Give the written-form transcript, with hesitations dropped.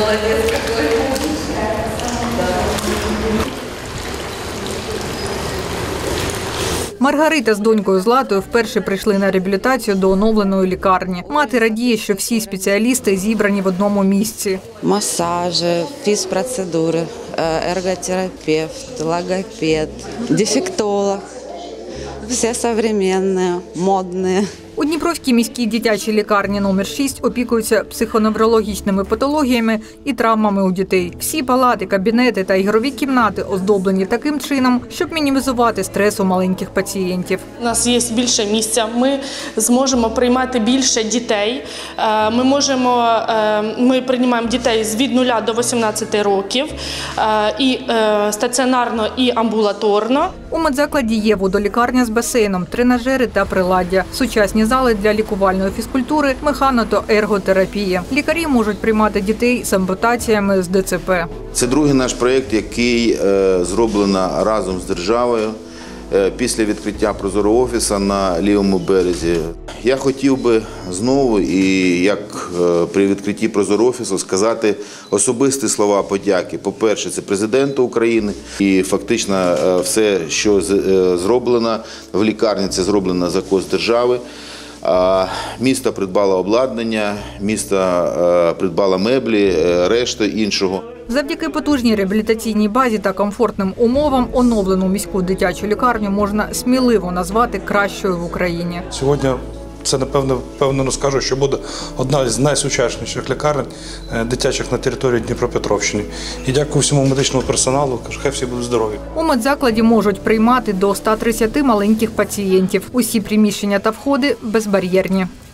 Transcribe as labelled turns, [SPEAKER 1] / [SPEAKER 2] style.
[SPEAKER 1] Молодець такий.
[SPEAKER 2] Маргарита з донькою Златою вперше прийшли на реабілітацію до оновленої лікарні. Мати радіє, що всі спеціалісти зібрані в одному місці.
[SPEAKER 3] Массажи, фізпроцедури, ерготерапевт, логопед, дефектолог. Все современные, модные.
[SPEAKER 2] У Дніпровській міській дитячій лікарні номер 6 опікуються психоневрологічними патологіями і травмами у дітей. Всі палати, кабінети та ігрові кімнати оздоблені таким чином, щоб мінімізувати стрес у маленьких пацієнтів.
[SPEAKER 4] У нас є більше місця, ми зможемо приймати більше дітей. Ми приймаємо дітей від 0 до 18 років, і стаціонарно, і амбулаторно.
[SPEAKER 2] У медзакладі є водолікарня з басейном, тренажери та приладдя, сучасні зали для лікувальної фізкультури, механо- та ерготерапії. Лікарі можуть приймати дітей з ампутаціями з ДЦП.
[SPEAKER 5] Це другий наш проєкт, який зроблено разом з державою після відкриття прозорого офісу на лівому березі. Я хотів би знову, і як при відкритті прозорого офісу, сказати особисті слова подяки. По-перше, це президенту України. І фактично все, що зроблено в лікарні, це зроблено за кошт держави. Місто придбало обладнання, місто придбало меблі, решту іншого.
[SPEAKER 2] Завдяки потужній реабілітаційній базі та комфортним умовам оновлену міську дитячу лікарню можна сміливо назвати кращою в Україні.
[SPEAKER 6] Сьогодні це, напевно, скажу, що буде одна з найсучасніших лікарень дитячих на території Дніпропетровщини. І дякую всьому медичному персоналу, хай всі будуть здорові.
[SPEAKER 2] У медзакладі можуть приймати до 130 маленьких пацієнтів. Усі приміщення та входи безбар'єрні.